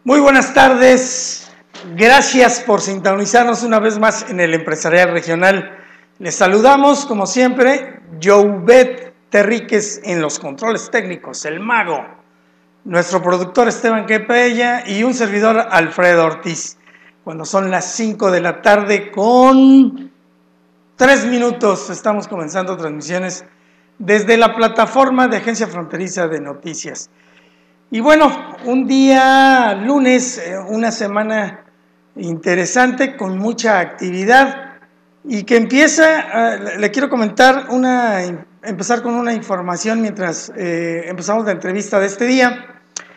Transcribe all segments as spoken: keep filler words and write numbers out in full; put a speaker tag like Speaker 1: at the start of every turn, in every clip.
Speaker 1: Muy buenas tardes, gracias por sintonizarnos una vez más en el Empresarial Regional. Les saludamos, como siempre, Joubet Terríquez en los controles técnicos, el mago, nuestro productor Esteban Quepella y un servidor Alfredo Ortiz. Cuando son las cinco de la tarde con tres minutos, estamos comenzando transmisiones desde la plataforma de Agencia Fronteriza de Noticias. Y bueno, un día lunes, una semana interesante con mucha actividad y que empieza, uh, le quiero comentar, una, empezar con una información mientras eh, empezamos la entrevista de este día.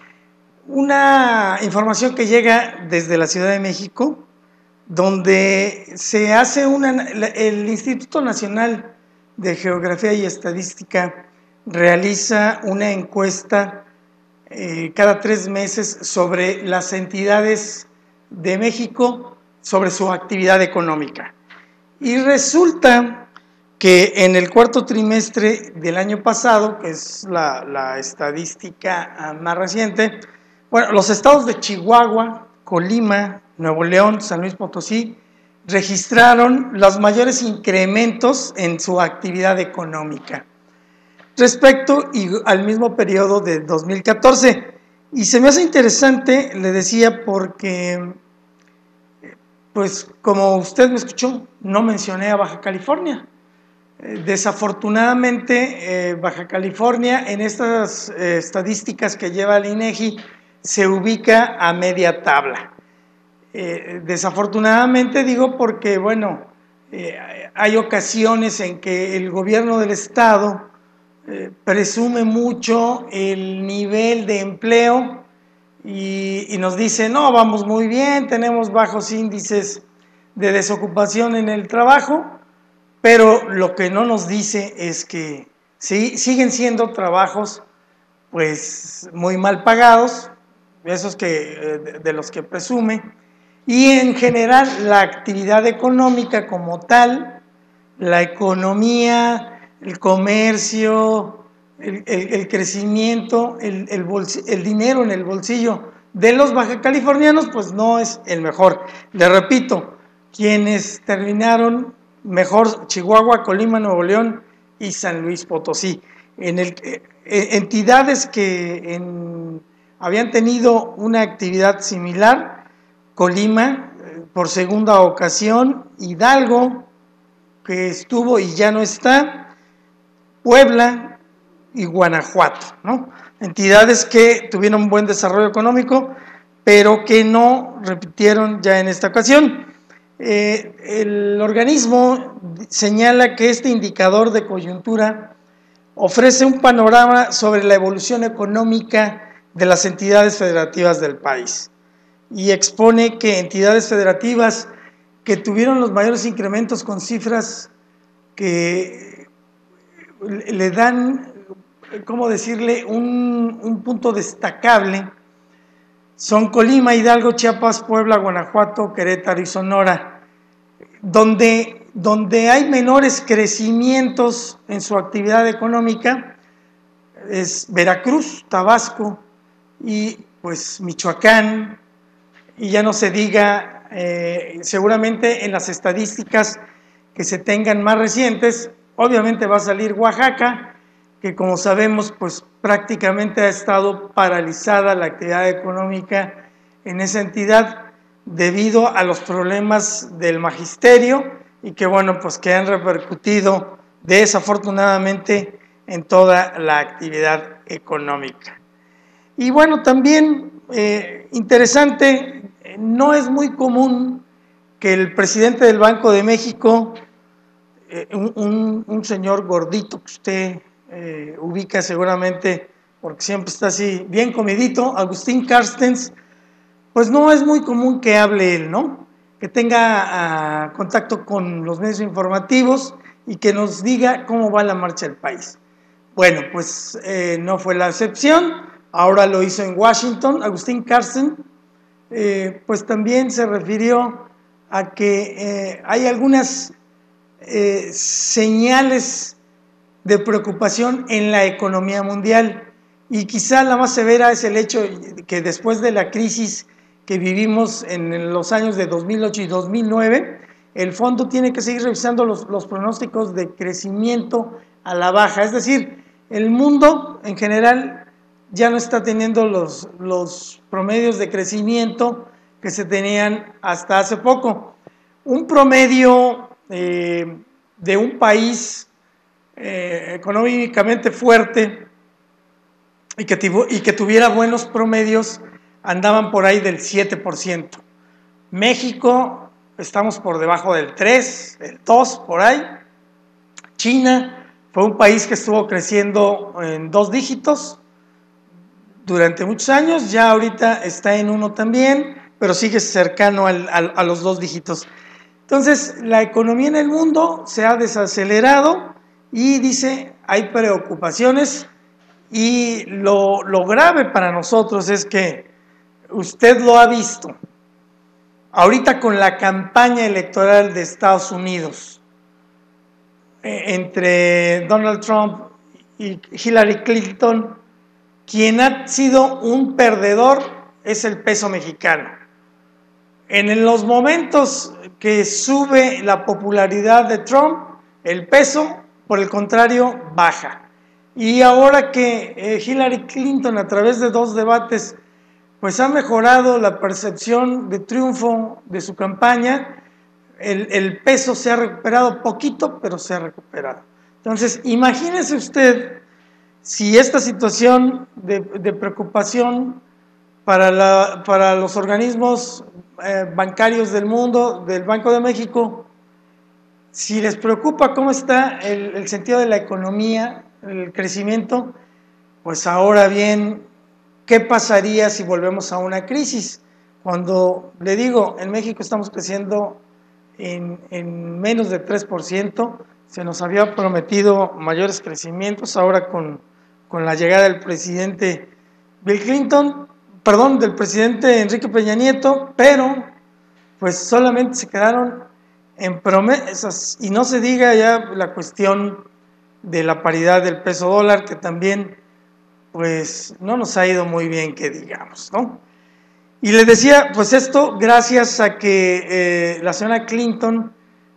Speaker 1: Una información que llega desde la Ciudad de México, donde se hace una, el Instituto Nacional de Geografía y Estadística realiza una encuesta Eh, cada tres meses sobre las entidades de México, sobre su actividad económica. Y resulta que en el cuarto trimestre del año pasado, que es la, la estadística más reciente, bueno, los estados de Chihuahua, Colima, Nuevo León, San Luis Potosí, registraron los mayores incrementos en su actividad económica respecto y al mismo periodo de dos mil catorce. Y se me hace interesante, le decía, porque, pues como usted me escuchó, no mencioné a Baja California. Eh, desafortunadamente, eh, Baja California en estas eh, estadísticas que lleva el INEGI se ubica a media tabla. Eh, desafortunadamente digo porque, bueno, eh, hay ocasiones en que el gobierno del estado Eh, presume mucho el nivel de empleo y, y nos dice, no, vamos muy bien, tenemos bajos índices de desocupación en el trabajo, pero lo que no nos dice es que sí, siguen siendo trabajos pues muy mal pagados, esos que, de, de los que presume, y en general la actividad económica como tal, la economía, el comercio, el, el, el crecimiento, el, el, el dinero en el bolsillo de los baja californianos, pues no es el mejor. Le repito, quienes terminaron mejor, Chihuahua, Colima, Nuevo León y San Luis Potosí. En el, eh, entidades que en, habían tenido una actividad similar, Colima, eh, por segunda ocasión, Hidalgo, que estuvo y ya no está, Puebla y Guanajuato, ¿no? Entidades que tuvieron un buen desarrollo económico, pero que no repitieron ya en esta ocasión. Eh, el organismo señala que este indicador de coyuntura ofrece un panorama sobre la evolución económica de las entidades federativas del país y expone que entidades federativas que tuvieron los mayores incrementos con cifras que le dan, ¿cómo decirle?, un, un punto destacable, son Colima, Hidalgo, Chiapas, Puebla, Guanajuato, Querétaro y Sonora, donde, donde hay menores crecimientos en su actividad económica, es Veracruz, Tabasco y pues Michoacán, y ya no se diga, eh, seguramente en las estadísticas que se tengan más recientes, obviamente va a salir Oaxaca, que como sabemos, pues prácticamente ha estado paralizada la actividad económica en esa entidad debido a los problemas del magisterio y que bueno, pues que han repercutido desafortunadamente en toda la actividad económica. Y bueno, también eh, interesante, no es muy común que el presidente del Banco de México, eh, un, un, un señor gordito que usted eh, ubica seguramente porque siempre está así bien comidito, Agustín Carstens, pues no es muy común que hable él, ¿no? Que tenga uh, contacto con los medios informativos y que nos diga cómo va la marcha del país. Bueno, pues eh, no fue la excepción, ahora lo hizo en Washington. Agustín Carstens, eh, pues también se refirió a que eh, hay algunas eh, señales de preocupación en la economía mundial y quizá la más severa es el hecho de que después de la crisis que vivimos en los años de dos mil ocho y dos mil nueve, el fondo tiene que seguir revisando los, los pronósticos de crecimiento a la baja. Es decir, el mundo en general ya no está teniendo los, los promedios de crecimiento que se tenían hasta hace poco. Un promedio eh, de un país eh, económicamente fuerte y que, y que tuviera buenos promedios andaban por ahí del siete por ciento. México, estamos por debajo del tres, el dos por ahí. China fue un país que estuvo creciendo en dos dígitos durante muchos años, ya ahorita está en uno también, pero sigue cercano al, al, a los dos dígitos. Entonces, la economía en el mundo se ha desacelerado y dice, hay preocupaciones, y lo, lo grave para nosotros es que usted lo ha visto ahorita con la campaña electoral de Estados Unidos eh, entre Donald Trump y Hillary Clinton. Quien ha sido un perdedor es el peso mexicano. En los momentos que sube la popularidad de Trump, el peso, por el contrario, baja. Y ahora que eh, Hillary Clinton, a través de dos debates, pues ha mejorado la percepción de triunfo de su campaña, el, el peso se ha recuperado poquito, pero se ha recuperado. Entonces, imagínese usted si esta situación de, de preocupación para, la, para los organismos eh, bancarios del mundo, del Banco de México, si les preocupa cómo está el, el sentido de la economía, el crecimiento, pues ahora bien, ¿qué pasaría si volvemos a una crisis? Cuando le digo, en México estamos creciendo en, en menos de tres por ciento, se nos había prometido mayores crecimientos, ahora con, con la llegada del presidente Bill Clinton, perdón, del presidente Enrique Peña Nieto, pero pues solamente se quedaron en promesas, y no se diga ya la cuestión de la paridad del peso dólar, que también pues no nos ha ido muy bien, que digamos, ¿no? Y les decía, pues esto gracias a que eh, la señora Clinton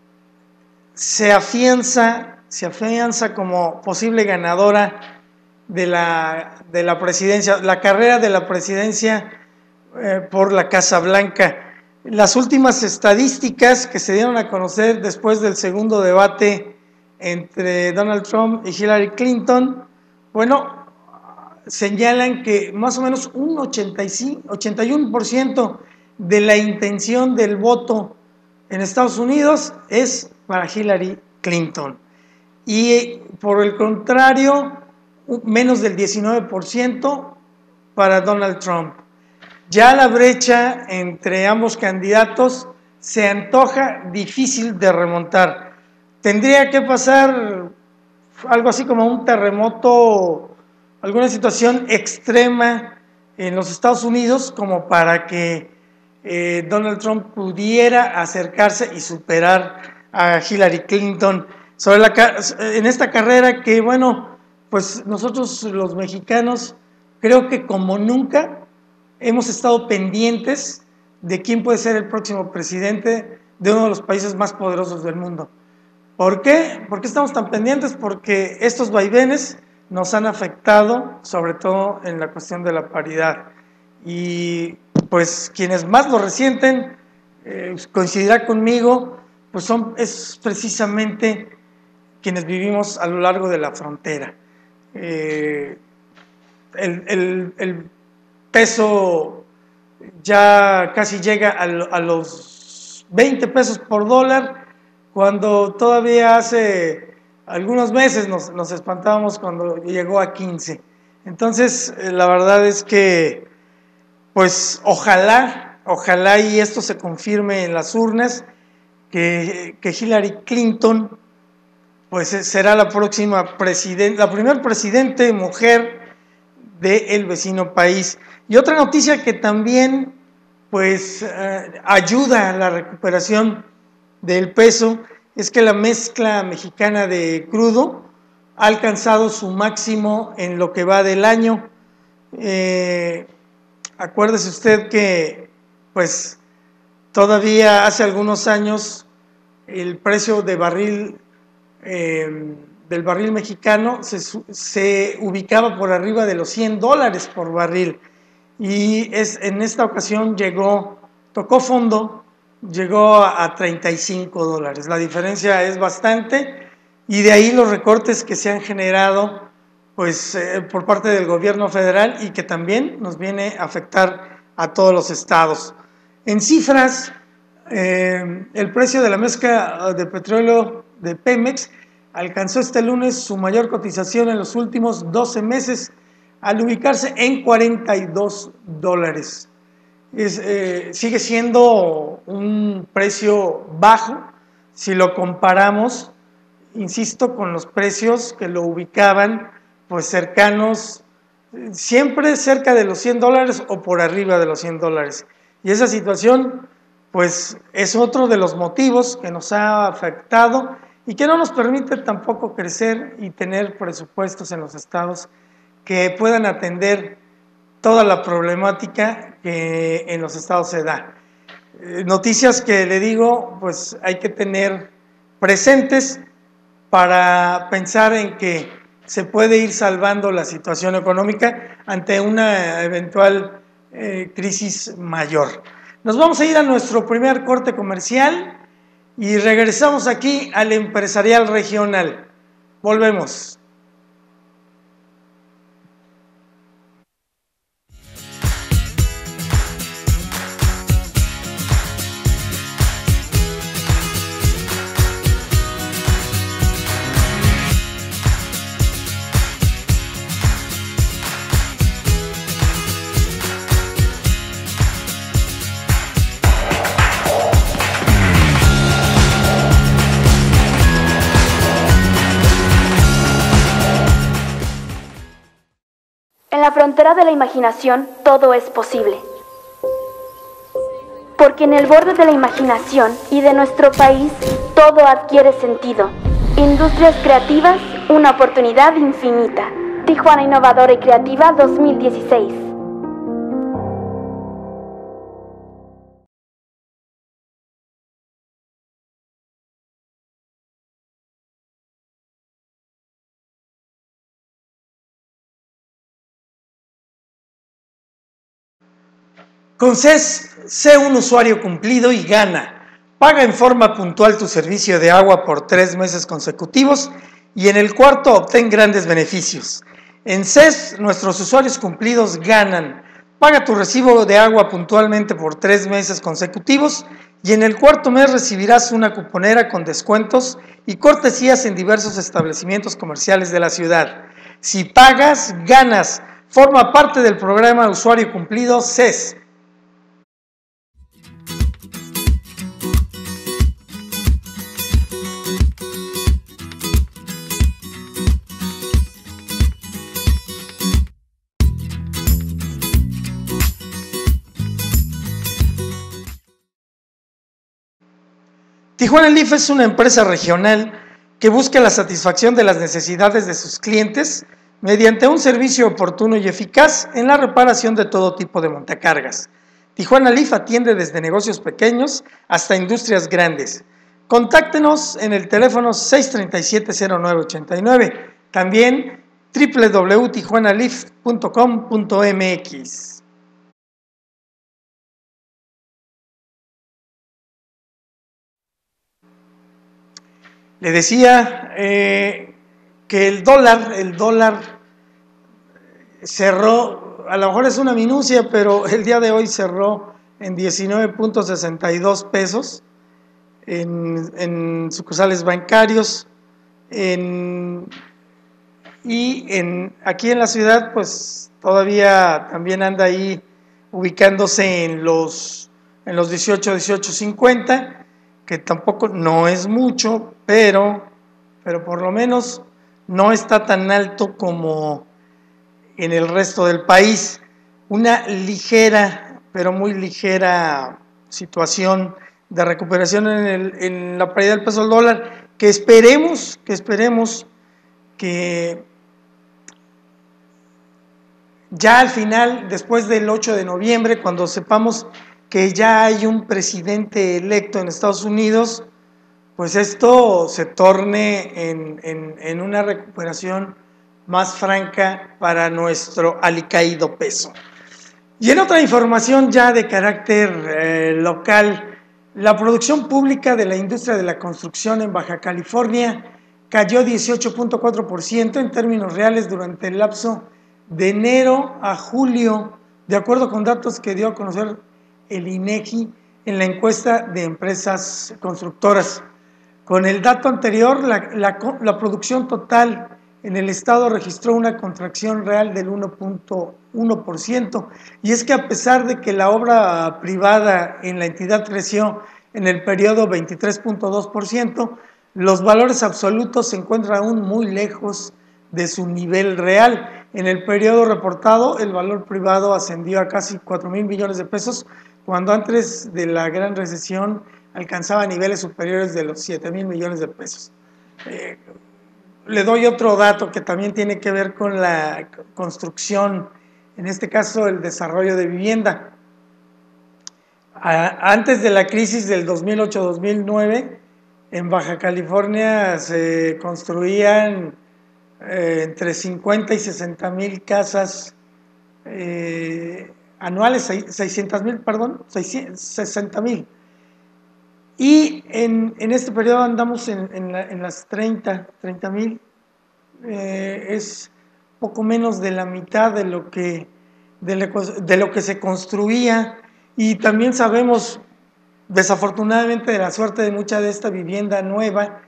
Speaker 1: se afianza, se afianza como posible ganadora de la, de la presidencia, la carrera de la presidencia eh, por la Casa Blanca. Las últimas estadísticas que se dieron a conocer después del segundo debate entre Donald Trump y Hillary Clinton, bueno, señalan que más o menos un ochenta y cinco, ochenta y uno por ciento de la intención del voto en Estados Unidos es para Hillary Clinton. Y por el contrario, menos del diecinueve por ciento para Donald Trump. Ya la brecha entre ambos candidatos se antoja difícil de remontar. Tendría que pasar algo así como un terremoto, alguna situación extrema en los Estados Unidos como para que eh, Donald Trump pudiera acercarse y superar a Hillary Clinton sobre la, en esta carrera que, bueno, pues nosotros los mexicanos creo que como nunca hemos estado pendientes de quién puede ser el próximo presidente de uno de los países más poderosos del mundo. ¿Por qué? ¿Por qué estamos tan pendientes? Porque estos vaivenes nos han afectado, sobre todo en la cuestión de la paridad. Y pues quienes más lo resienten, eh, coincidirá conmigo, pues son, es precisamente quienes vivimos a lo largo de la frontera. Eh, el, el, el peso ya casi llega a, a los veinte pesos por dólar, cuando todavía hace algunos meses nos, nos espantábamos cuando llegó a quince. Entonces, la verdad es que, pues, ojalá, ojalá y esto se confirme en las urnas, que, que Hillary Clinton, pues, será la próxima presidenta, la primera presidente mujer del vecino país. Y otra noticia que también, pues, eh, ayuda a la recuperación del peso es que la mezcla mexicana de crudo ha alcanzado su máximo en lo que va del año. Eh, acuérdese usted que pues todavía hace algunos años el precio de barril, eh, del barril mexicano se, se ubicaba por arriba de los cien dólares por barril, y es, en esta ocasión llegó, tocó fondo, llegó a treinta y cinco dólares. La diferencia es bastante, y de ahí los recortes que se han generado pues eh, por parte del gobierno federal, y que también nos viene a afectar a todos los estados. En cifras, eh, el precio de la mezcla de petróleo de Pemex alcanzó este lunes su mayor cotización en los últimos doce meses, al ubicarse en cuarenta y dos dólares. Es, eh, sigue siendo un precio bajo si lo comparamos, insisto, con los precios que lo ubicaban pues cercanos, siempre cerca de los cien dólares o por arriba de los cien dólares. Y esa situación pues es otro de los motivos que nos ha afectado y que no nos permite tampoco crecer y tener presupuestos en los estados que puedan atender toda la problemática que en los estados se da. Eh, noticias que le digo, pues hay que tener presentes para pensar en que se puede ir salvando la situación económica ante una eventual eh, crisis mayor. Nos vamos a ir a nuestro primer corte comercial y regresamos aquí al Empresarial Regional. Volvemos.
Speaker 2: En la frontera de la imaginación todo es posible. Porque en el borde de la imaginación y de nuestro país todo adquiere sentido. Industrias creativas, una oportunidad infinita. Tijuana Innovadora y Creativa dos mil dieciséis.
Speaker 1: Con C E S, sé un usuario cumplido y gana. Paga en forma puntual tu servicio de agua por tres meses consecutivos y en el cuarto obtén grandes beneficios. En C E S, nuestros usuarios cumplidos ganan. Paga tu recibo de agua puntualmente por tres meses consecutivos y en el cuarto mes recibirás una cuponera con descuentos y cortesías en diversos establecimientos comerciales de la ciudad. Si pagas, ganas. Forma parte del programa Usuario Cumplido C E S. Tijuana Leaf es una empresa regional que busca la satisfacción de las necesidades de sus clientes mediante un servicio oportuno y eficaz en la reparación de todo tipo de montacargas. Tijuana Leaf atiende desde negocios pequeños hasta industrias grandes. Contáctenos en el teléfono seis tres siete, cero nueve ocho nueve, también doble u doble u doble u punto tijuana leaf punto com punto m x. Le decía eh, que el dólar, el dólar cerró, a lo mejor es una minucia, pero el día de hoy cerró en diecinueve punto sesenta y dos pesos en, en sucursales bancarios, en, y en, aquí en la ciudad pues todavía también anda ahí ubicándose en los, en los dieciocho, dieciocho cincuenta, que tampoco no es mucho, pero, pero por lo menos no está tan alto como en el resto del país. Una ligera, pero muy ligera situación de recuperación en, el, en la paridad del peso al dólar, que esperemos, que esperemos que ya al final, después del ocho de noviembre, cuando sepamos que ya hay un presidente electo en Estados Unidos, pues esto se torne en, en, en una recuperación más franca para nuestro alicaído peso. Y en otra información ya de carácter eh, local, la producción pública de la industria de la construcción en Baja California cayó dieciocho punto cuatro por ciento en términos reales durante el lapso de enero a julio, de acuerdo con datos que dio a conocer el INEGI en la encuesta de empresas constructoras. Con el dato anterior, la, la, la producción total en el estado registró una contracción real del uno punto uno por ciento, y es que a pesar de que la obra privada en la entidad creció en el periodo veintitrés punto dos por ciento, los valores absolutos se encuentran aún muy lejos de su nivel real. En el periodo reportado, el valor privado ascendió a casi cuatro mil millones de pesos, cuando antes de la gran recesión alcanzaba niveles superiores de los siete mil millones de pesos. Eh, le doy otro dato que también tiene que ver con la construcción, en este caso el desarrollo de vivienda. A, antes de la crisis del dos mil ocho dos mil nueve, en Baja California se construían eh, entre cincuenta y sesenta mil casas eh, anuales, seiscientas mil, perdón, sesenta mil. Y en, en este periodo andamos en, en, la, en las treinta mil, eh, es poco menos de la mitad de lo, que, de, lo, de lo que se construía, y también sabemos desafortunadamente de la suerte de mucha de esta vivienda nueva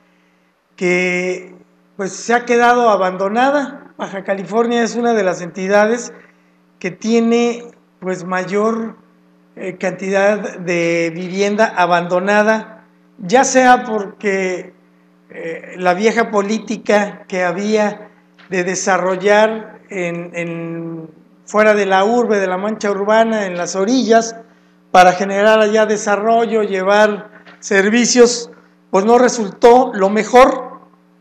Speaker 1: que pues se ha quedado abandonada. Baja California es una de las entidades que tiene pues mayor Eh, cantidad de vivienda abandonada, ya sea porque eh, la vieja política que había de desarrollar en, en, fuera de la urbe, de la mancha urbana, en las orillas, para generar allá desarrollo, llevar servicios, pues no resultó lo mejor,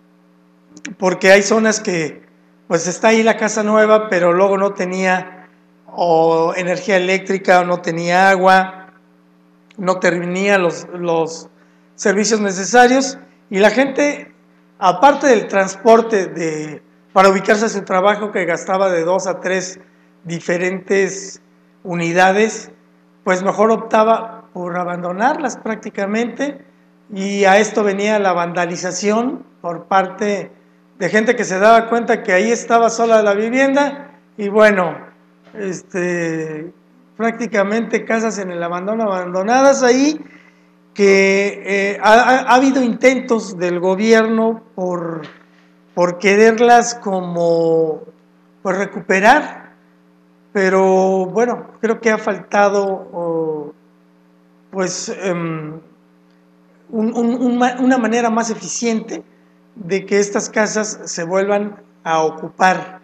Speaker 1: porque hay zonas que pues está ahí la casa nueva, pero luego no tenía o energía eléctrica, o no tenía agua, no tenía los, los servicios necesarios, y la gente, aparte del transporte de, para ubicarse a su trabajo, que gastaba de dos a tres diferentes unidades, pues mejor optaba por abandonarlas prácticamente, y a esto venía la vandalización por parte de gente que se daba cuenta que ahí estaba sola la vivienda, y bueno, Este, prácticamente casas en el abandono, abandonadas ahí, que eh, ha, ha habido intentos del gobierno por, por quererlas como pues, recuperar, pero bueno, creo que ha faltado oh, pues um, un, un, un, una manera más eficiente de que estas casas se vuelvan a ocupar,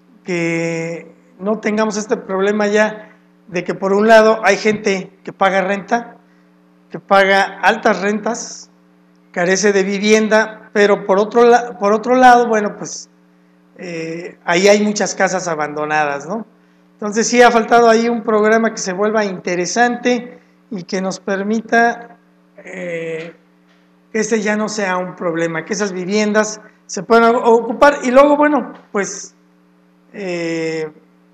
Speaker 1: que no tengamos este problema ya de que por un lado hay gente que paga renta, que paga altas rentas, carece de vivienda, pero por otro, por otro lado, bueno, pues eh, ahí hay muchas casas abandonadas, ¿no? Entonces sí ha faltado ahí un programa que se vuelva interesante y que nos permita eh, que este ya no sea un problema, que esas viviendas se puedan ocupar, y luego, bueno, pues eh,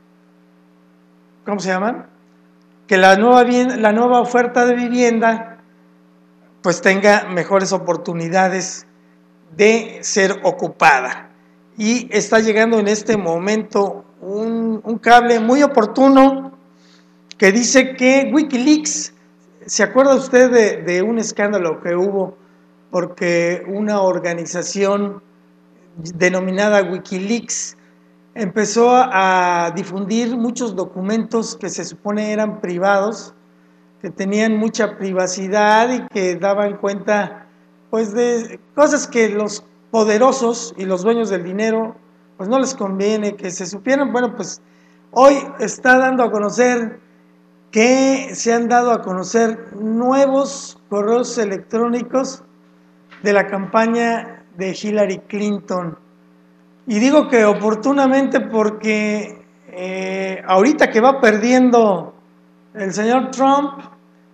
Speaker 1: ¿cómo se llaman? Que la nueva, la nueva oferta de vivienda pues tenga mejores oportunidades de ser ocupada. Y está llegando en este momento un, un cable muy oportuno que dice que Wikileaks, ¿se acuerda usted de, de un escándalo que hubo porque una organización denominada Wikileaks empezó a difundir muchos documentos que se supone eran privados, que tenían mucha privacidad y que daban cuenta pues de cosas que los poderosos y los dueños del dinero pues no les conviene que se supieran? Bueno, pues hoy está dando a conocer que se han dado a conocer nuevos correos electrónicos de la campaña de Hillary Clinton. Y digo que oportunamente porque eh, ahorita que va perdiendo el señor Trump,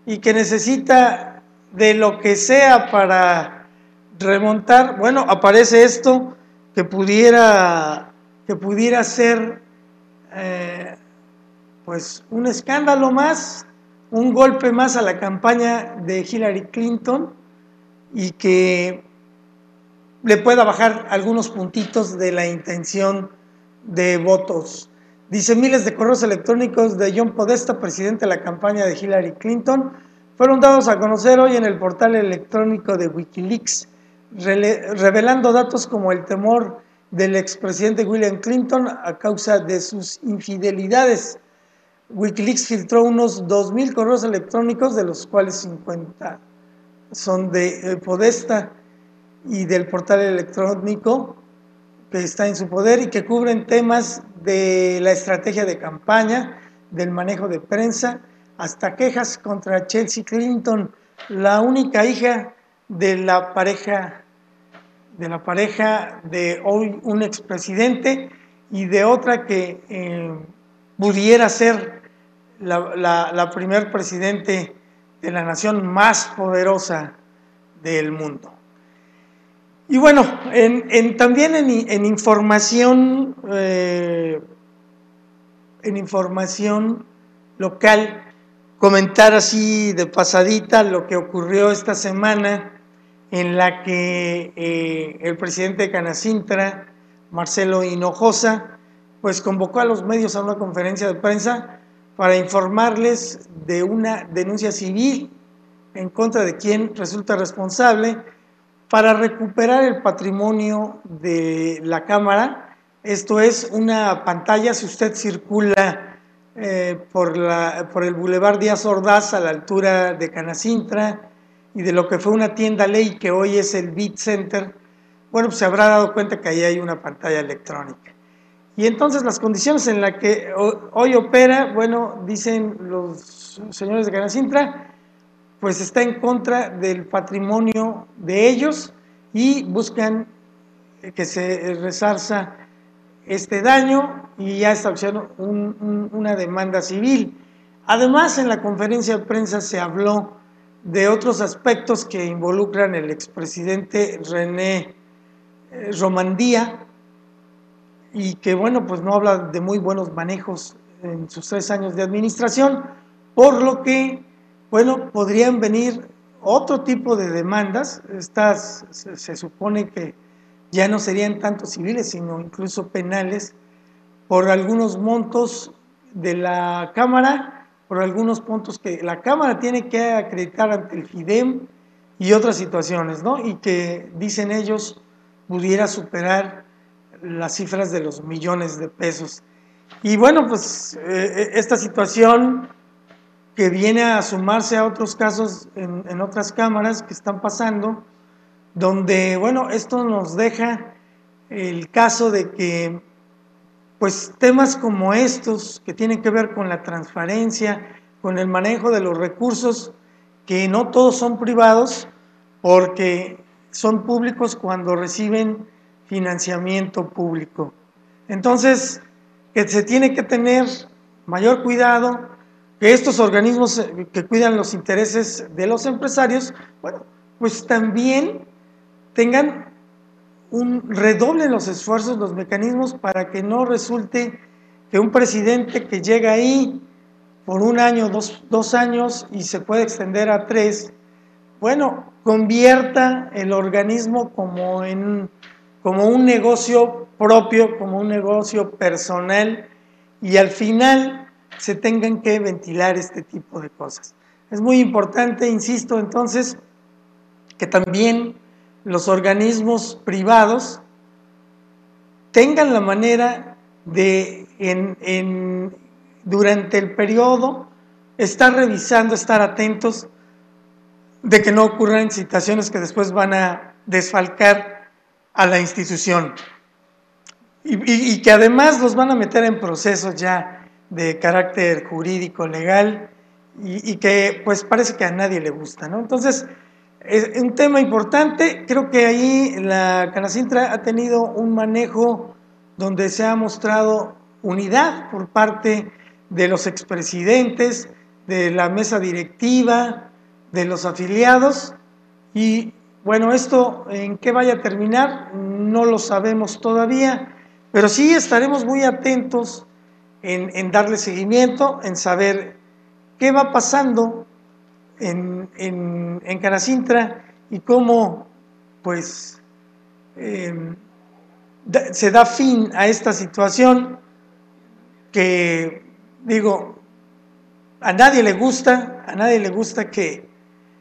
Speaker 1: y que necesita de lo que sea para remontar, bueno, aparece esto que pudiera, que pudiera ser eh, pues un escándalo más, un golpe más a la campaña de Hillary Clinton y que le pueda bajar algunos puntitos de la intención de votos. Dice, miles de correos electrónicos de John Podesta, presidente de la campaña de Hillary Clinton, fueron dados a conocer hoy en el portal electrónico de Wikileaks, revelando datos como el temor del expresidente William Clinton a causa de sus infidelidades. Wikileaks filtró unos dos mil correos electrónicos, de los cuales cincuenta son de Podesta y del portal electrónico que está en su poder y que cubren temas de la estrategia de campaña, del manejo de prensa, hasta quejas contra Chelsea Clinton, la única hija de la pareja de la pareja de hoy un expresidente y de otra que eh, pudiera ser la, la, la primer presidente de la nación más poderosa del mundo. Y bueno, en, en, también en, en información eh, en información local, comentar así de pasadita lo que ocurrió esta semana en la que eh, el presidente de Canacintra, Marcelo Hinojosa, pues convocó a los medios a una conferencia de prensa para informarles de una denuncia civil en contra de quien resulta responsable para recuperar el patrimonio de la Cámara. Esto es una pantalla, si usted circula eh, por, la, por el Boulevard Díaz Ordaz a la altura de Canacintra y de lo que fue una tienda Ley que hoy es el Beat Center, bueno, pues se habrá dado cuenta que ahí hay una pantalla electrónica. Y entonces las condiciones en las que hoy opera, bueno, dicen los señores de Canacintra, pues está en contra del patrimonio de ellos y buscan que se resarza este daño y ya establecieron un, un, una demanda civil. Además, en la conferencia de prensa se habló de otros aspectos que involucran el expresidente René Romandía y que, bueno, pues no habla de muy buenos manejos en sus tres años de administración, por lo que, bueno, podrían venir otro tipo de demandas. Estas se, se supone que ya no serían tanto civiles, sino incluso penales, por algunos montos de la Cámara, por algunos puntos que la Cámara tiene que acreditar ante el FIDEM y otras situaciones, ¿no? Y que, dicen ellos, pudiera superar las cifras de los millones de pesos. Y bueno, pues eh, esta situación que viene a sumarse a otros casos en, en otras cámaras que están pasando, donde, bueno, esto nos deja el caso de que, pues, temas como estos, que tienen que ver con la transparencia, con el manejo de los recursos, que no todos son privados, porque son públicos cuando reciben financiamiento público. Entonces, que se tiene que tener mayor cuidado, que estos organismos que cuidan los intereses de los empresarios, bueno, pues también tengan un redoblen los esfuerzos, los mecanismos para que no resulte que un presidente que llega ahí por un año, dos, dos años y se puede extender a tres, bueno, convierta el organismo como, en, como un negocio propio, como un negocio personal y al final se tengan que ventilar este tipo de cosas. Es muy importante, insisto, entonces, que también los organismos privados tengan la manera de, en, en, durante el periodo, estar revisando, estar atentos de que no ocurran situaciones que después van a desfalcar a la institución y, y, y que además los van a meter en procesos ya de carácter jurídico, legal y, y que pues parece que a nadie le gusta, ¿no? Entonces, es un tema importante. Creo que ahí la Canacintra ha tenido un manejo donde se ha mostrado unidad por parte de los expresidentes, de la mesa directiva, de los afiliados, y bueno, esto en qué vaya a terminar no lo sabemos todavía, pero sí estaremos muy atentos en, en darle seguimiento, en saber qué va pasando en, en, en Canacintra y cómo pues eh, da, se da fin a esta situación que, digo, a nadie le gusta, a nadie le gusta que,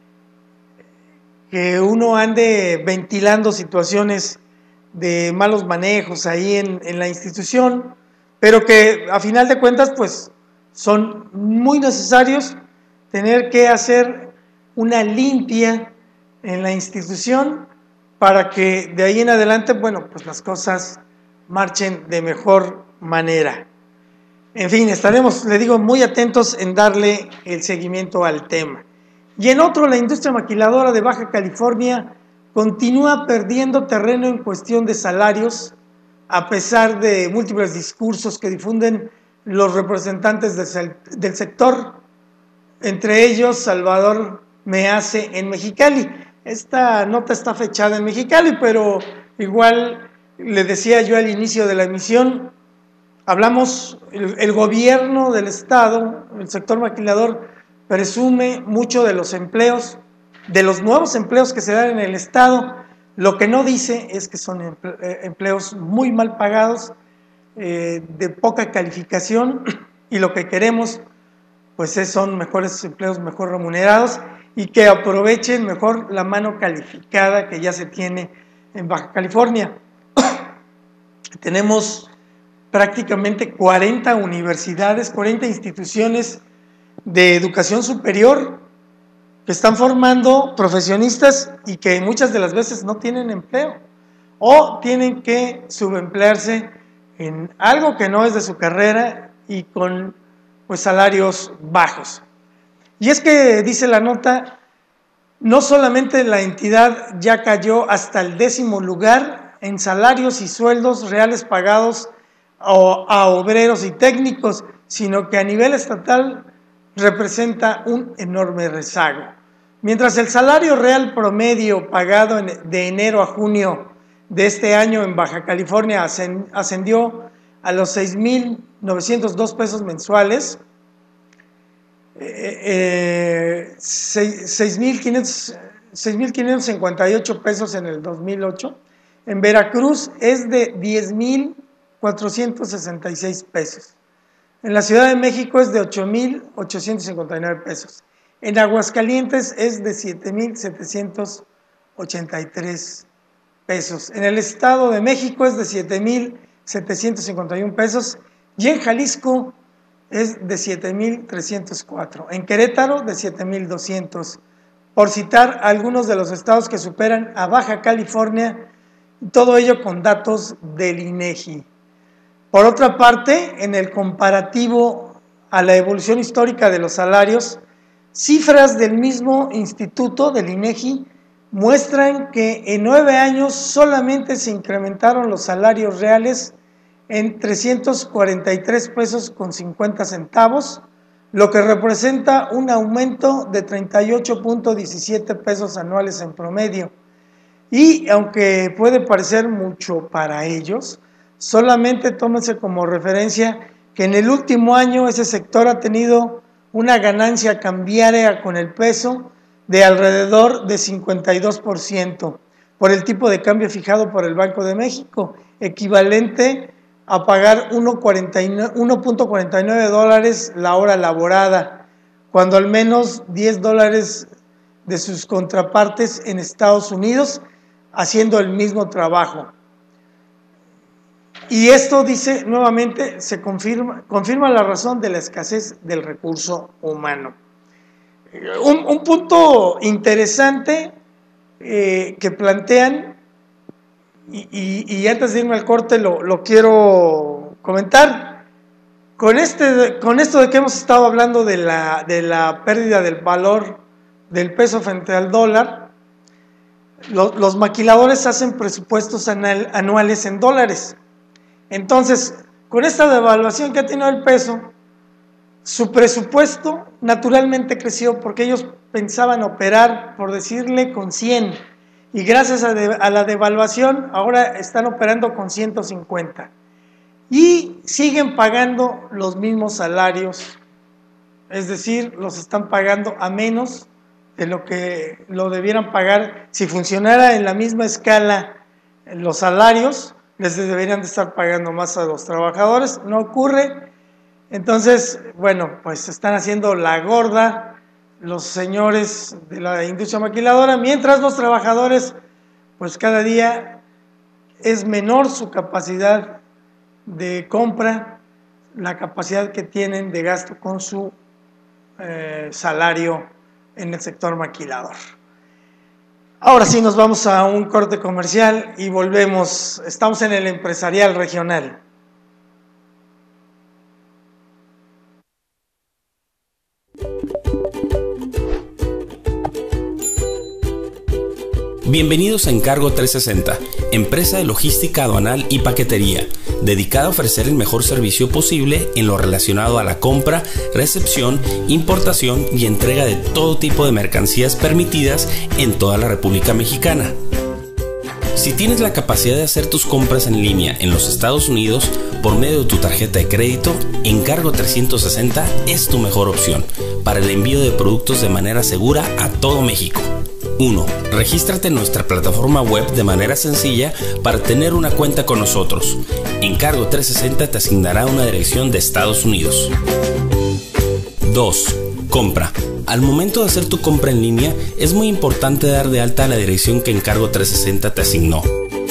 Speaker 1: que uno ande ventilando situaciones de malos manejos ahí en, en la institución, pero que a final de cuentas pues son muy necesarios tener que hacer una limpia en la institución para que de ahí en adelante, bueno, pues las cosas marchen de mejor manera. En fin, estaremos, le digo, muy atentos en darle el seguimiento al tema. Y en otro, la industria maquiladora de Baja California continúa perdiendo terreno en cuestión de salarios, a pesar de múltiples discursos que difunden los representantes del sector, entre ellos Salvador Meace en Mexicali. Esta nota está fechada en Mexicali, pero igual le decía yo al inicio de la emisión, hablamos, el, el gobierno del estado, el sector maquilador, presume mucho de los empleos, de los nuevos empleos que se dan en el estado. Lo que no dice es que son empleos muy mal pagados, eh, de poca calificación, y lo que queremos pues es, son mejores empleos, mejor remunerados, y que aprovechen mejor la mano calificada que ya se tiene en Baja California. Tenemos prácticamente cuarenta universidades, cuarenta instituciones de educación superior que están formando profesionistas y que muchas de las veces no tienen empleo o tienen que subemplearse en algo que no es de su carrera y con pues salarios bajos. Y es que dice la nota, no solamente la entidad ya cayó hasta el décimo lugar en salarios y sueldos reales pagados a obreros y técnicos, sino que a nivel estatal representa un enorme rezago. Mientras el salario real promedio pagado de enero a junio de este año en Baja California ascendió a los seis mil novecientos dos pesos mensuales, eh, eh, seis mil quinientos cincuenta y ocho pesos en el dos mil ocho, en Veracruz es de diez mil cuatrocientos sesenta y seis pesos. En la Ciudad de México es de ocho mil ochocientos cincuenta y nueve pesos. En Aguascalientes es de siete mil setecientos ochenta y tres pesos. En el Estado de México es de siete mil setecientos cincuenta y uno pesos. Y en Jalisco es de siete mil trescientos cuatro. En Querétaro de siete mil doscientos. Por citar algunos de los estados que superan a Baja California, todo ello con datos del INEGI. Por otra parte, en el comparativo a la evolución histórica de los salarios, cifras del mismo instituto, del INEGI, muestran que en nueve años solamente se incrementaron los salarios reales en trescientos cuarenta y tres pesos con cincuenta centavos, lo que representa un aumento de treinta y ocho punto diecisiete pesos anuales en promedio. Y aunque puede parecer mucho para ellos, solamente tómense como referencia que en el último año ese sector ha tenido una ganancia cambiaria con el peso de alrededor de cincuenta y dos por ciento por el tipo de cambio fijado por el Banco de México, equivalente a pagar uno punto cuarenta y nueve dólares la hora laborada, cuando al menos diez dólares de sus contrapartes en Estados Unidos haciendo el mismo trabajo. Y esto, dice nuevamente, se confirma, confirma la razón de la escasez del recurso humano. Un, un punto interesante eh, que plantean, y, y, y antes de irme al corte lo, lo quiero comentar, con, este, con esto de que hemos estado hablando de la, de la pérdida del valor del peso frente al dólar, lo, los maquiladores hacen presupuestos anal, anuales en dólares. Entonces, con esta devaluación que ha tenido el peso, Su presupuesto naturalmente creció porque ellos pensaban operar, por decirle, con cien, y gracias a, de, a la devaluación ahora están operando con ciento cincuenta y siguen pagando los mismos salarios, es decir, los están pagando a menos de lo que lo debieran pagar. Si funcionara en la misma escala los salarios, les deberían de estar pagando más a los trabajadores. No ocurre. Entonces, bueno, pues están haciendo la gorda los señores de la industria maquiladora, mientras los trabajadores, pues cada día es menor su capacidad de compra, la capacidad que tienen de gasto con su eh, salario en el sector maquilador. Ahora sí nos vamos a un corte comercial y volvemos. Estamos en el Empresarial Regional.
Speaker 3: Bienvenidos a Encargo trescientos sesenta, empresa de logística aduanal y paquetería, dedicada a ofrecer el mejor servicio posible en lo relacionado a la compra, recepción, importación y entrega de todo tipo de mercancías permitidas en toda la República Mexicana. Si tienes la capacidad de hacer tus compras en línea en los Estados Unidos por medio de tu tarjeta de crédito, Encargo trescientos sesenta es tu mejor opción para el envío de productos de manera segura a todo México. uno. Regístrate en nuestra plataforma web de manera sencilla para tener una cuenta con nosotros. Encargo trescientos sesenta te asignará una dirección de Estados Unidos. dos. Compra. Al momento de hacer tu compra en línea, es muy importante dar de alta la dirección que Encargo trescientos sesenta te asignó.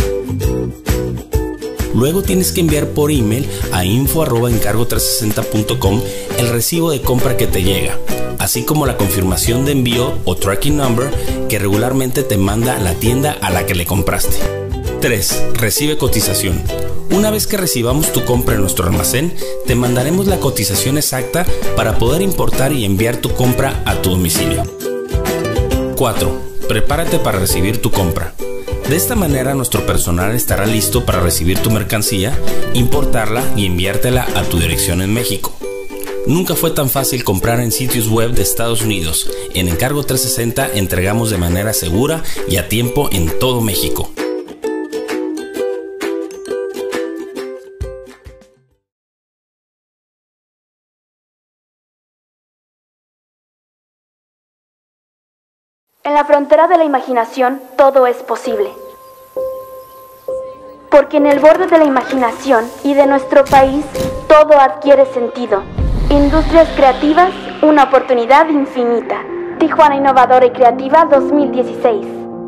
Speaker 3: Luego tienes que enviar por email a info arroba encargo trescientos sesenta punto com el recibo de compra que te llega, así como la confirmación de envío o tracking number que regularmente te manda la tienda a la que le compraste. tres. Recibe cotización. Una vez que recibamos tu compra en nuestro almacén, te mandaremos la cotización exacta para poder importar y enviar tu compra a tu domicilio. cuatro. Prepárate para recibir tu compra. De esta manera nuestro personal estará listo para recibir tu mercancía, importarla y enviártela a tu dirección en México. Nunca fue tan fácil comprar en sitios web de Estados Unidos. En Encargo trescientos sesenta entregamos de manera segura y a tiempo en todo México.
Speaker 2: En la frontera de la imaginación todo es posible. Porque en el borde de la imaginación y de nuestro país todo adquiere sentido. Industrias creativas, una oportunidad infinita. Tijuana Innovadora y Creativa dos mil dieciséis.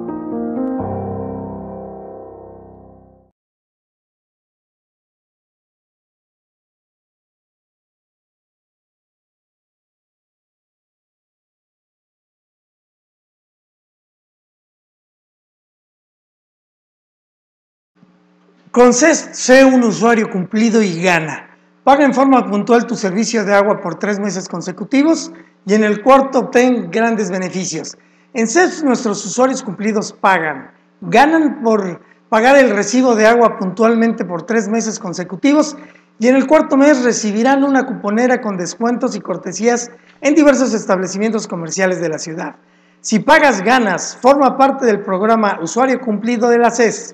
Speaker 1: Con C E S, sé un usuario cumplido y gana. Paga en forma puntual tu servicio de agua por tres meses consecutivos y en el cuarto obtén grandes beneficios. En C E S nuestros usuarios cumplidos pagan. Ganan por pagar el recibo de agua puntualmente por tres meses consecutivos y en el cuarto mes recibirán una cuponera con descuentos y cortesías en diversos establecimientos comerciales de la ciudad. Si pagas, ganas. Forma parte del programa Usuario Cumplido de la C E S.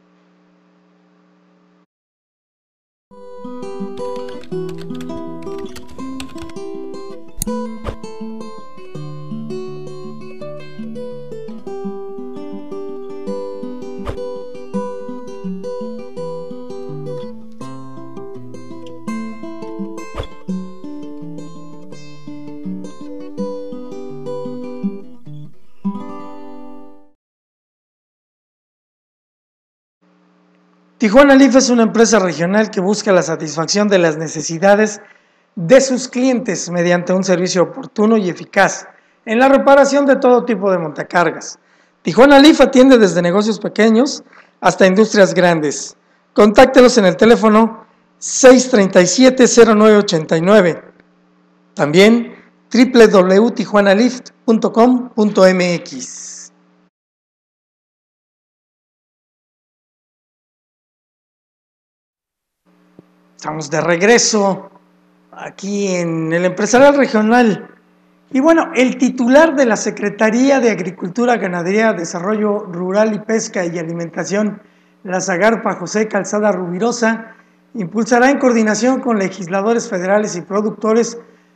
Speaker 1: Tijuana Leaf es una empresa regional que busca la satisfacción de las necesidades de sus clientes mediante un servicio oportuno y eficaz en la reparación de todo tipo de montacargas. Tijuana Leaf atiende desde negocios pequeños hasta industrias grandes. Contáctelos en el teléfono seis tres siete, cero nueve ocho nueve. También doble u doble u doble u punto tijuana lift punto com punto m x. Estamos de regreso aquí en el Empresarial Regional. Y bueno, el titular de la Secretaría de Agricultura, Ganadería, Desarrollo Rural y Pesca y Alimentación, la Zagarpa, José Calzada Rubirosa, impulsará en coordinación con legisladores federales y productores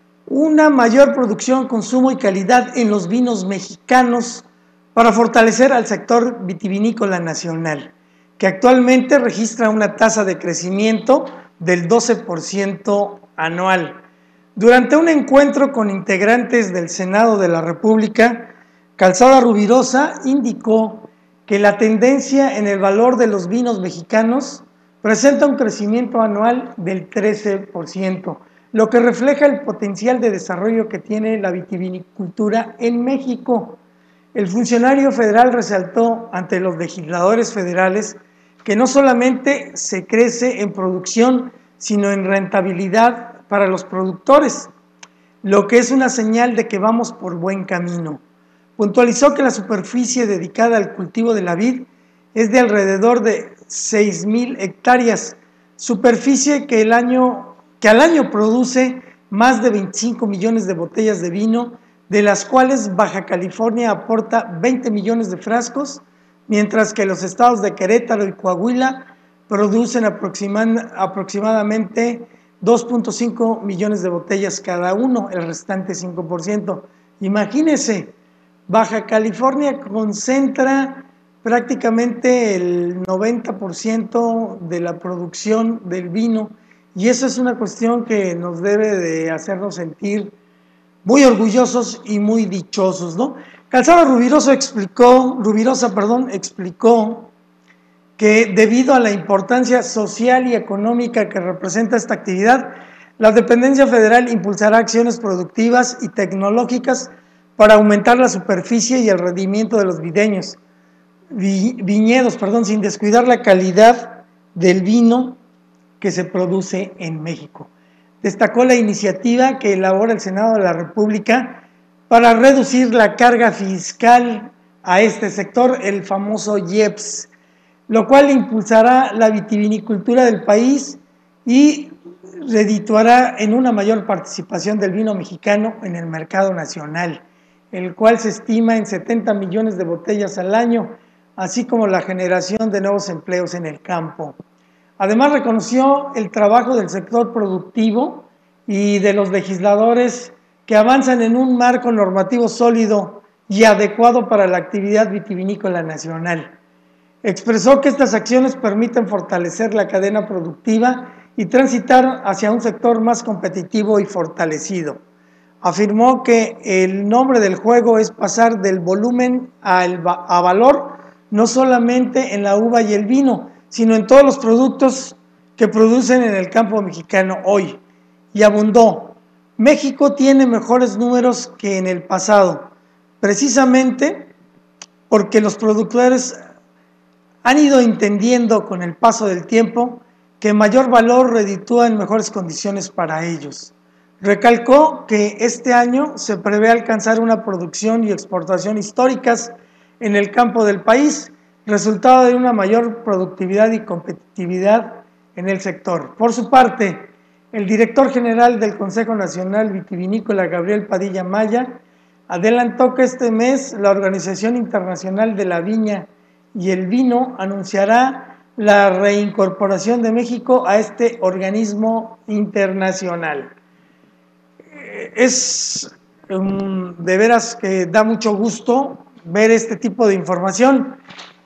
Speaker 1: una mayor producción, consumo y calidad en los vinos mexicanos para fortalecer al sector vitivinícola nacional, que actualmente registra una tasa de crecimiento del doce por ciento anual. Durante un encuentro con integrantes del Senado de la República, Calzada Rubirosa indicó que la tendencia en el valor de los vinos mexicanos presenta un crecimiento anual del trece por ciento, lo que refleja el potencial de desarrollo que tiene la vitivinicultura en México. El funcionario federal resaltó ante los legisladores federales que no solamente se crece en producción, sino en rentabilidad para los productores, lo que es una señal de que vamos por buen camino. Puntualizó que la superficie dedicada al cultivo de la vid es de alrededor de seis mil hectáreas, superficie que, el año, que al año produce más de veinticinco millones de botellas de vino, de las cuales Baja California aporta veinte millones de frascos, mientras que los estados de Querétaro y Coahuila producen aproximadamente dos punto cinco millones de botellas cada uno, el restante cinco por ciento. Imagínense, Baja California concentra prácticamente el noventa por ciento de la producción del vino, y eso es una cuestión que nos debe de hacernos sentir muy orgullosos y muy dichosos, ¿no? Calzada Rubirosa explicó, Rubirosa, perdón, explicó que debido a la importancia social y económica que representa esta actividad, la dependencia federal impulsará acciones productivas y tecnológicas para aumentar la superficie y el rendimiento de los videños, vi, viñedos, perdón, sin descuidar la calidad del vino que se produce en México. Destacó la iniciativa que elabora el Senado de la República para reducir la carga fiscal a este sector, el famoso I E P S, lo cual impulsará la vitivinicultura del país y redituará en una mayor participación del vino mexicano en el mercado nacional, el cual se estima en setenta millones de botellas al año, así como la generación de nuevos empleos en el campo. Además, reconoció el trabajo del sector productivo y de los legisladores que avanzan en un marco normativo sólido y adecuado para la actividad vitivinícola nacional. Expresó que estas acciones permiten fortalecer la cadena productiva y transitar hacia un sector más competitivo y fortalecido. Afirmó que el nombre del juego es pasar del volumen al, a valor, no solamente en la uva y el vino, sino en todos los productos que producen en el campo mexicano hoy. Y abundó: México tiene mejores números que en el pasado, precisamente porque los productores han ido entendiendo con el paso del tiempo que mayor valor reditúa en mejores condiciones para ellos. Recalcó que este año se prevé alcanzar una producción y exportación históricas en el campo del país, resultado de una mayor productividad y competitividad en el sector. Por su parte, el director general del Consejo Nacional Vitivinícola, Gabriel Padilla Maya, adelantó que este mes la Organización Internacional de la Viña y el Vino anunciará la reincorporación de México a este organismo internacional. Es um, de veras que da mucho gusto ver este tipo de información.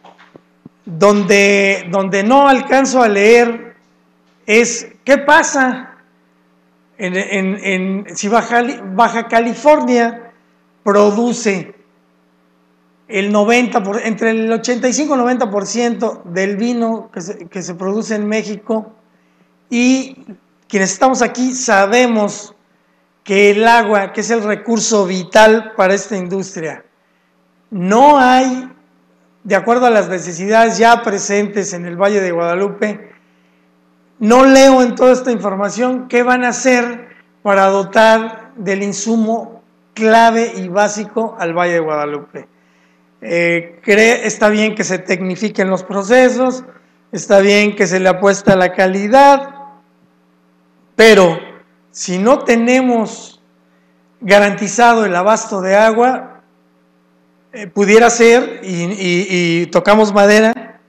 Speaker 1: Donde, donde no alcanzo a leer es qué pasa en, en, en, si Baja, Baja California produce el noventa por, entre el ochenta y cinco y noventa por ciento del vino que se, que se produce en México, y quienes estamos aquí sabemos que el agua, que es el recurso vital para esta industria, no hay, de acuerdo a las necesidades ya presentes en el Valle de Guadalupe. No leo en toda esta información qué van a hacer para dotar del insumo clave y básico al Valle de Guadalupe. Eh, cree, está bien que se tecnifiquen los procesos, está bien que se le apueste a la calidad, pero si no tenemos garantizado el abasto de agua, eh, pudiera ser, y, y, y tocamos madera,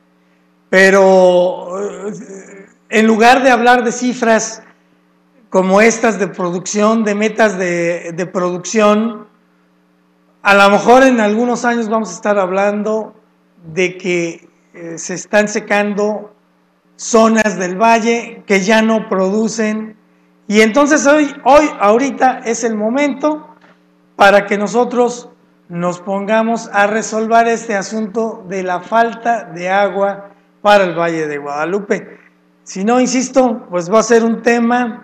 Speaker 1: pero eh, en lugar de hablar de cifras como estas de producción, de metas de, de producción, a lo mejor en algunos años vamos a estar hablando de que eh, se están secando zonas del valle que ya no producen, y entonces hoy, hoy, ahorita es el momento para que nosotros nos pongamos a resolver este asunto de la falta de agua para el Valle de Guadalupe. Si no, insisto, pues va a ser un tema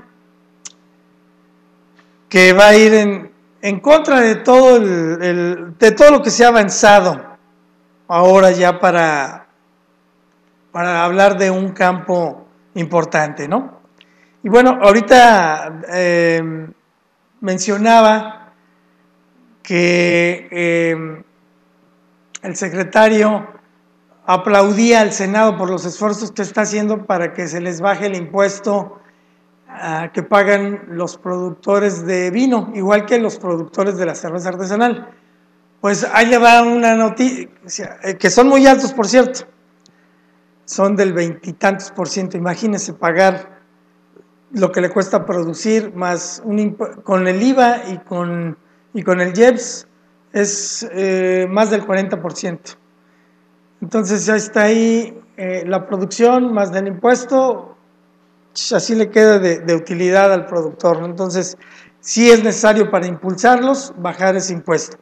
Speaker 1: que va a ir en, en contra de todo, el, el, de todo lo que se ha avanzado ahora ya para, para hablar de un campo importante, ¿no? Y bueno, ahorita eh, mencionaba que eh, el secretario aplaudía al Senado por los esfuerzos que está haciendo para que se les baje el impuesto uh, que pagan los productores de vino, igual que los productores de la cerveza artesanal. Pues ahí le va una noticia, que son muy altos, por cierto, son del veintitantos por ciento. Imagínense pagar lo que le cuesta producir, más un con el I V A y con, y con el I E P S, es eh, más del cuarenta por ciento. Entonces ya está ahí eh, la producción más del impuesto, así le queda de, de utilidad al productor. Entonces sí es necesario para impulsarlos bajar ese impuesto.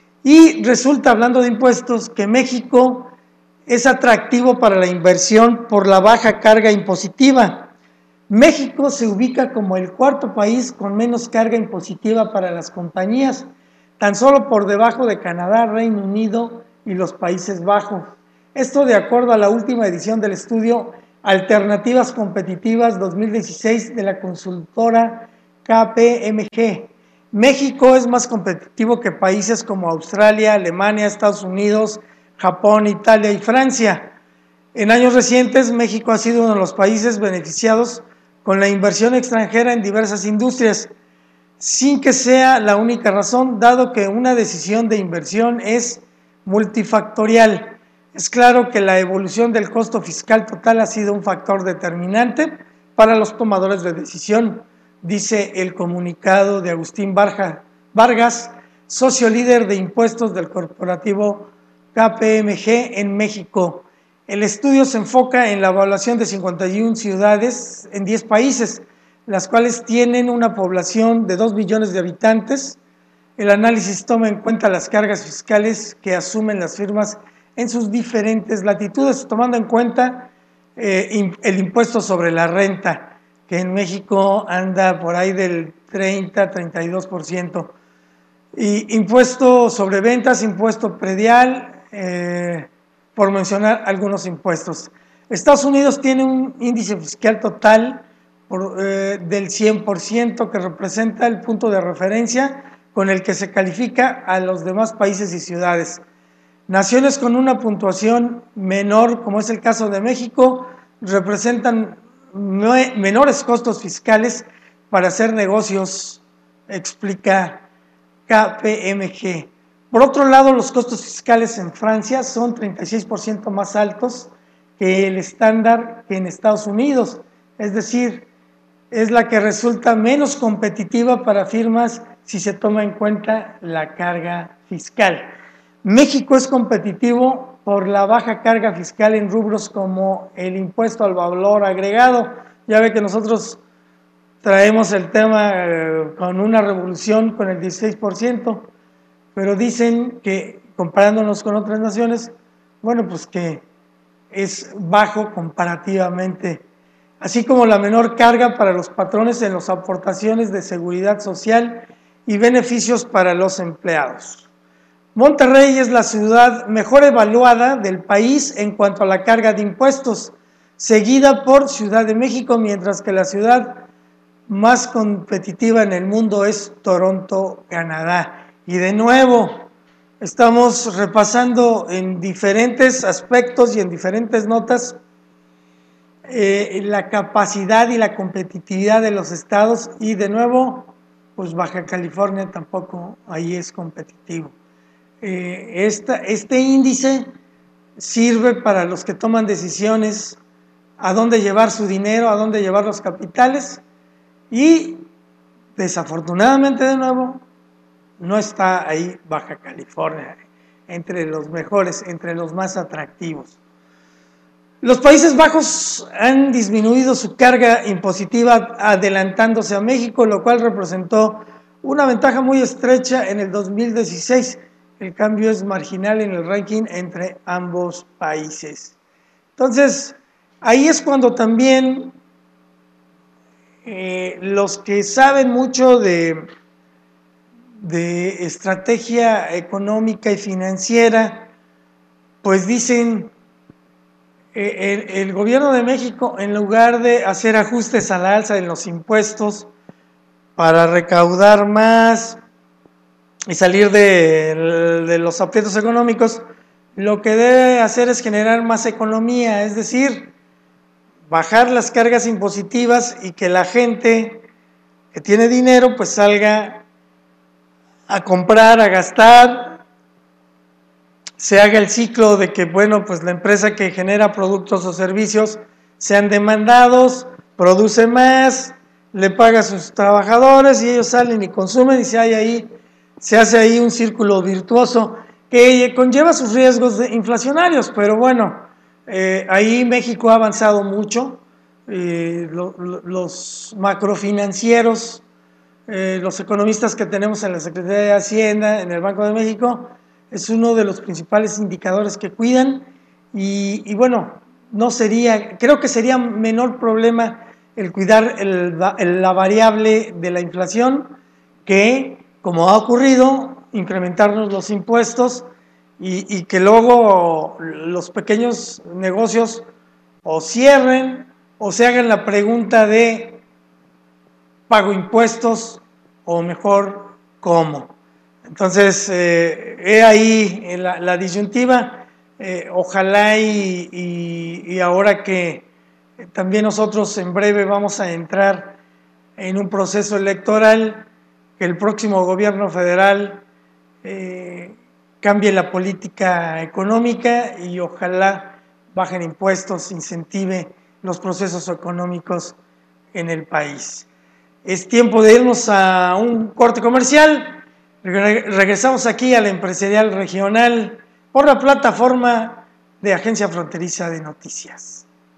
Speaker 1: Y resulta, hablando de impuestos, que México es atractivo para la inversión por la baja carga impositiva. México se ubica como el cuarto país con menos carga impositiva para las compañías, tan solo por debajo de Canadá, Reino Unido y los Países Bajos. Esto de acuerdo a la última edición del estudio Alternativas Competitivas dos mil dieciséis de la consultora K P M G. México es más competitivo que países como Australia, Alemania, Estados Unidos, Japón, Italia y Francia. En años recientes, México ha sido uno de los países beneficiados con la inversión extranjera en diversas industrias, sin que sea la única razón, dado que una decisión de inversión es multifactorial. Es claro que la evolución del costo fiscal total ha sido un factor determinante para los tomadores de decisión, dice el comunicado de Agustín Vargas, socio líder de impuestos del corporativo K P M G en México. El estudio se enfoca en la evaluación de cincuenta y una ciudades en diez países, las cuales tienen una población de dos millones de habitantes. El análisis toma en cuenta las cargas fiscales que asumen las firmas en sus diferentes latitudes, tomando en cuenta eh, el impuesto sobre la renta, que en México anda por ahí del treinta a treinta y dos por ciento. Y impuesto sobre ventas, impuesto predial, eh, por mencionar algunos impuestos. Estados Unidos tiene un índice fiscal total por, eh, del cien por ciento, que representa el punto de referencia con el que se califica a los demás países y ciudades. Naciones con una puntuación menor, como es el caso de México, representan menores costos fiscales para hacer negocios, explica K P M G. Por otro lado, los costos fiscales en Francia son treinta y seis por ciento más altos que el estándar que en Estados Unidos, es decir, es la que resulta menos competitiva para firmas si se toma en cuenta la carga fiscal. México es competitivo por la baja carga fiscal en rubros como el impuesto al valor agregado. Ya ve que nosotros traemos el tema eh, con una revolución con el dieciséis por ciento, pero dicen que, comparándonos con otras naciones, bueno, pues que es bajo comparativamente, así como la menor carga para los patrones en las aportaciones de seguridad social y beneficios para los empleados. Monterrey es la ciudad mejor evaluada del país en cuanto a la carga de impuestos, seguida por Ciudad de México, mientras que la ciudad más competitiva en el mundo es Toronto, Canadá. Y de nuevo, estamos repasando en diferentes aspectos y en diferentes notas eh, la capacidad y la competitividad de los estados, y de nuevo, pues Baja California tampoco ahí es competitivo. Eh, esta, este índice sirve para los que toman decisiones a dónde llevar su dinero, a dónde llevar los capitales, y desafortunadamente de nuevo no está ahí Baja California entre los mejores, entre los más atractivos. Los Países Bajos han disminuido su carga impositiva adelantándose a México, lo cual representó una ventaja muy estrecha en el dos mil dieciséis. El cambio es marginal en el ranking entre ambos países. Entonces, ahí es cuando también eh, los que saben mucho de, de estrategia económica y financiera, pues dicen, eh, el, el gobierno de México, en lugar de hacer ajustes a la alza en los impuestos para recaudar más y salir de, de los aprietos económicos, lo que debe hacer es generar más economía, es decir, bajar las cargas impositivas y que la gente que tiene dinero pues salga a comprar, a gastar, se haga el ciclo de que, bueno, pues la empresa que genera productos o servicios sean demandados, produce más, le paga a sus trabajadores y ellos salen y consumen, y se, hay ahí, se hace ahí un círculo virtuoso que conlleva sus riesgos de inflacionarios, pero bueno, eh, ahí México ha avanzado mucho. Eh, lo, lo, los macrofinancieros, eh, los economistas que tenemos en la Secretaría de Hacienda, en el Banco de México, es uno de los principales indicadores que cuidan, y, y bueno, no sería, creo que sería menor problema el cuidar el, el, la variable de la inflación que, como ha ocurrido, incrementarnos los impuestos y, y que luego los pequeños negocios o cierren o se hagan la pregunta de pago impuestos o mejor cómo. Entonces, eh, he ahí la, la disyuntiva, eh, ojalá y, y, y ahora que también nosotros en breve vamos a entrar en un proceso electoral, que el próximo gobierno federal eh, cambie la política económica y ojalá bajen impuestos, incentive los procesos económicos en el país. Es tiempo de irnos a un corte comercial. Regresamos aquí a la Empresarial Regional por la plataforma de Agencia Fronteriza de Noticias.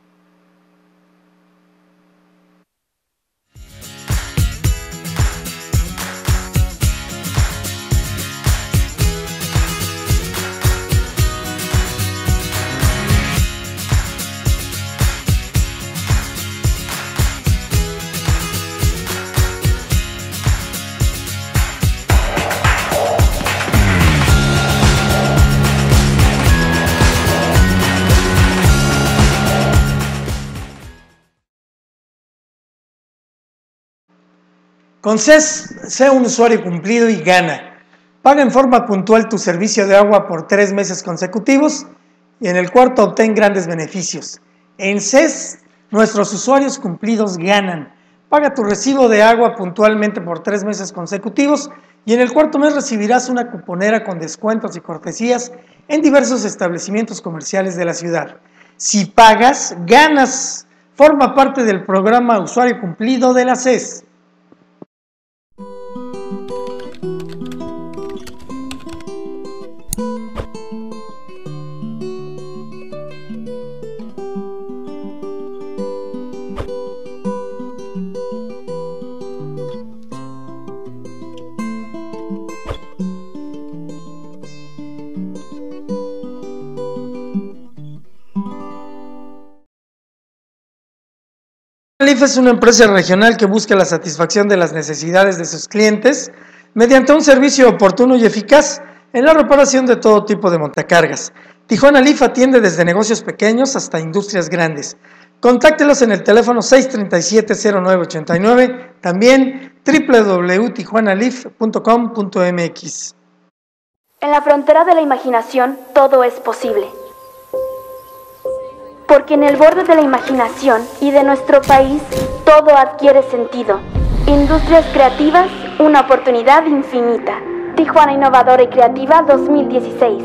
Speaker 1: Con C E S, sea un usuario cumplido y gana. Paga en forma puntual tu servicio de agua por tres meses consecutivos y en el cuarto obtén grandes beneficios. En C E S, nuestros usuarios cumplidos ganan. Paga tu recibo de agua puntualmente por tres meses consecutivos y en el cuarto mes recibirás una cuponera con descuentos y cortesías en diversos establecimientos comerciales de la ciudad. Si pagas, ganas. Forma parte del programa Usuario Cumplido de la C E S. Alif es una empresa regional que busca la satisfacción de las necesidades de sus clientes mediante un servicio oportuno y eficaz en la reparación de todo tipo de montacargas. Tijuana Alif atiende desde negocios pequeños hasta industrias grandes. Contáctelos en el teléfono seis tres siete, cero nueve ocho nueve, también doble u doble u doble u punto tijuana alif punto com punto m x.
Speaker 2: En la frontera de la imaginación todo es posible. porque en el borde de la imaginación y de nuestro país todo adquiere sentido. Industrias creativas, una oportunidad infinita. Tijuana Innovadora y Creativa dos mil dieciséis.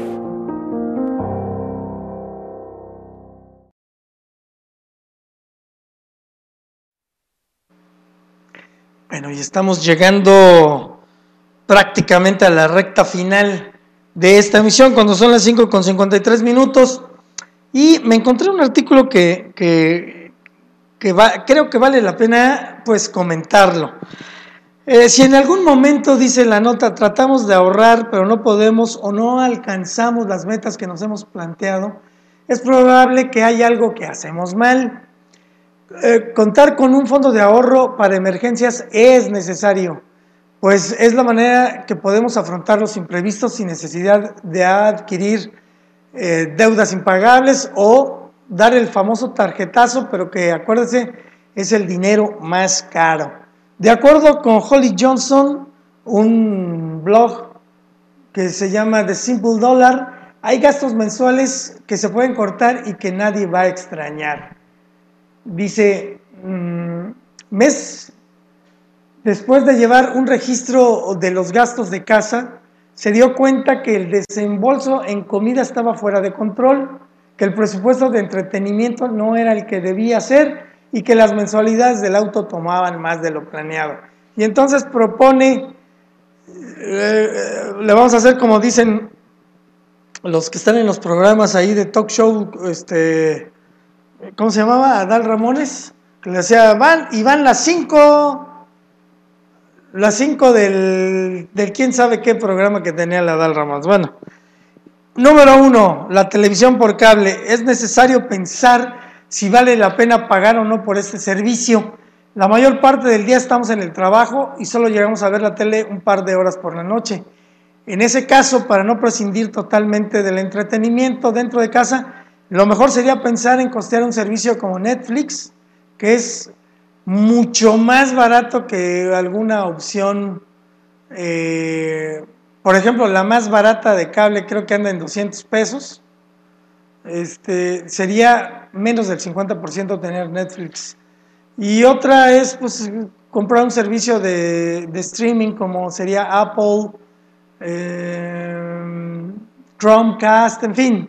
Speaker 1: Bueno, y estamos llegando prácticamente a la recta final de esta emisión, cuando son las cinco con cincuenta y tres minutos, y me encontré un artículo que, que, que va, creo que vale la pena pues comentarlo. Eh, si en algún momento, dice la nota, tratamos de ahorrar, pero no podemos o no alcanzamos las metas que nos hemos planteado, es probable que hay algo que hacemos mal. Eh, contar con un fondo de ahorro para emergencias es necesario, pues es la manera que podemos afrontar los imprevistos sin necesidad de adquirir eh, deudas impagables o dar el famoso tarjetazo, pero que acuérdense, es el dinero más caro. De acuerdo con Holly Johnson, un blog que se llama The Simple Dollar, hay gastos mensuales que se pueden cortar y que nadie va a extrañar. Dice, mmm, mes después de llevar un registro de los gastos de casa, se dio cuenta que el desembolso en comida estaba fuera de control, que el presupuesto de entretenimiento no era el que debía ser y que las mensualidades del auto tomaban más de lo planeado. Y entonces propone, eh, le vamos a hacer como dicen los que están en los programas ahí de talk show, este... ¿cómo se llamaba? Adal Ramones, que le decía, van, y van las cinco, las cinco del, del quién sabe qué programa que tenía la Adal Ramones. Bueno, número uno, la televisión por cable. Es necesario pensar si vale la pena pagar o no por este servicio. La mayor parte del día estamos en el trabajo y solo llegamos a ver la tele un par de horas por la noche. En ese caso, para no prescindir totalmente del entretenimiento dentro de casa, lo mejor sería pensar en costear un servicio como Netflix, que es mucho más barato que alguna opción, eh, por ejemplo, la más barata de cable creo que anda en doscientos pesos, este, sería menos del cincuenta por ciento tener Netflix. Y otra es pues comprar un servicio de, de streaming como sería Apple, eh, Chromecast, en fin.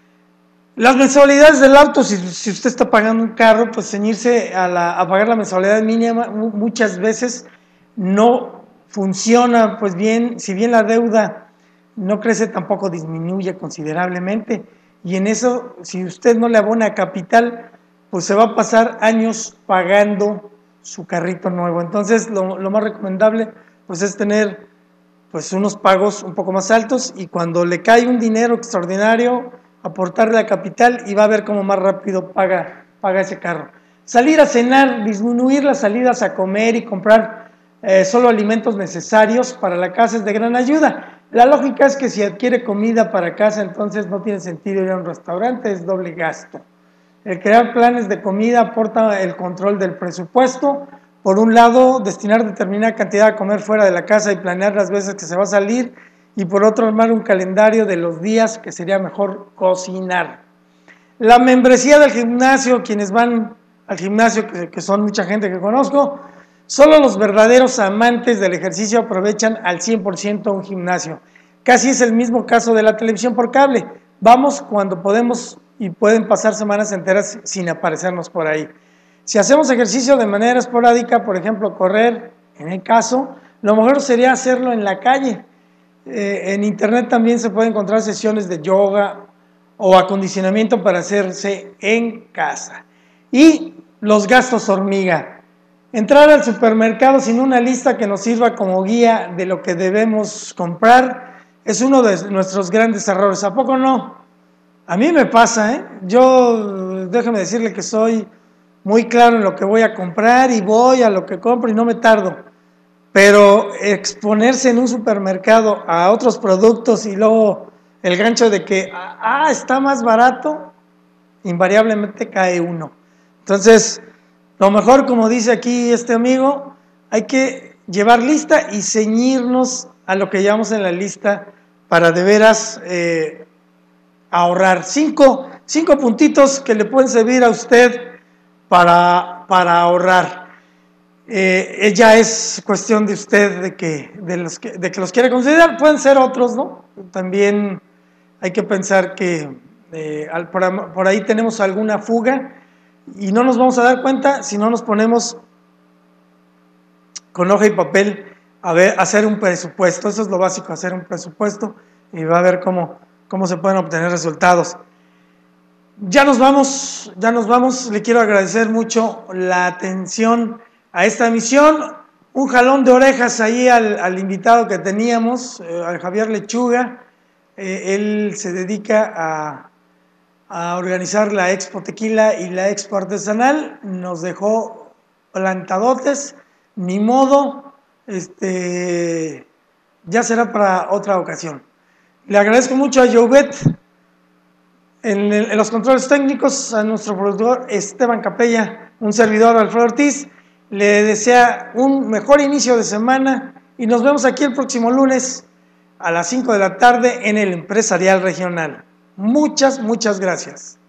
Speaker 1: Las mensualidades del auto, si, si usted está pagando un carro, pues ceñirse a, la, a pagar la mensualidad mínima muchas veces no funciona, pues bien, si bien la deuda no crece, tampoco disminuye considerablemente, y en eso, si usted no le abona capital, pues se va a pasar años pagando su carrito nuevo. Entonces, lo, lo más recomendable, pues es tener pues unos pagos un poco más altos, y cuando le cae un dinero extraordinario, aportarle a capital y va a ver cómo más rápido paga, paga ese carro. Salir a cenar, disminuir las salidas a comer y comprar eh, solo alimentos necesarios para la casa es de gran ayuda. La lógica es que si adquiere comida para casa, entonces no tiene sentido ir a un restaurante, es doble gasto. El crear planes de comida aporta el control del presupuesto. Por un lado, destinar determinada cantidad a comer fuera de la casa y planear las veces que se va a salir, y por otro, armar un calendario de los días que sería mejor cocinar. La membresía del gimnasio, quienes van al gimnasio, que, que son mucha gente que conozco, solo los verdaderos amantes del ejercicio aprovechan al cien por ciento un gimnasio. Casi es el mismo caso de la televisión por cable. Vamos cuando podemos y pueden pasar semanas enteras sin aparecernos por ahí. Si hacemos ejercicio de manera esporádica, por ejemplo, correr, en el caso, lo mejor sería hacerlo en la calle. Eh, en internet también se pueden encontrar sesiones de yoga o acondicionamiento para hacerse en casa. Y los gastos hormiga. Entrar al supermercado sin una lista que nos sirva como guía de lo que debemos comprar es uno de nuestros grandes errores. ¿A poco no? A mí me pasa, ¿eh? Yo, déjeme decirle que soy muy claro en lo que voy a comprar y voy a lo que compro y no me tardo. Pero exponerse en un supermercado a otros productos y luego el gancho de que, ah, está más barato, invariablemente cae uno. Entonces, lo mejor, como dice aquí este amigo, hay que llevar lista y ceñirnos a lo que llevamos en la lista para de veras eh, ahorrar. Cinco, cinco puntitos que le pueden servir a usted para, para ahorrar. Eh, ya es cuestión de usted de que, de, los que, de que los quiere considerar. Pueden ser otros, ¿no? También hay que pensar que eh, por, por ahí tenemos alguna fuga y no nos vamos a dar cuenta si no nos ponemos con hoja y papel a ver, hacer un presupuesto. Eso es lo básico, hacer un presupuesto, y va a ver cómo, cómo se pueden obtener resultados. Ya nos vamos, ya nos vamos. Le quiero agradecer mucho la atención a esta emisión. Un jalón de orejas ahí al, al invitado que teníamos, eh, al Javier Lechuga. Eh, él se dedica a, a organizar la Expo Tequila y la Expo Artesanal. Nos dejó plantadotes, ni modo, este, ya será para otra ocasión. Le agradezco mucho a Joubet en, en los controles técnicos, a nuestro productor Esteban Capella, un servidor Alfredo Ortiz. Le desea un mejor inicio de semana y nos vemos aquí el próximo lunes a las cinco de la tarde en el Empresarial Regional. Muchas, muchas gracias.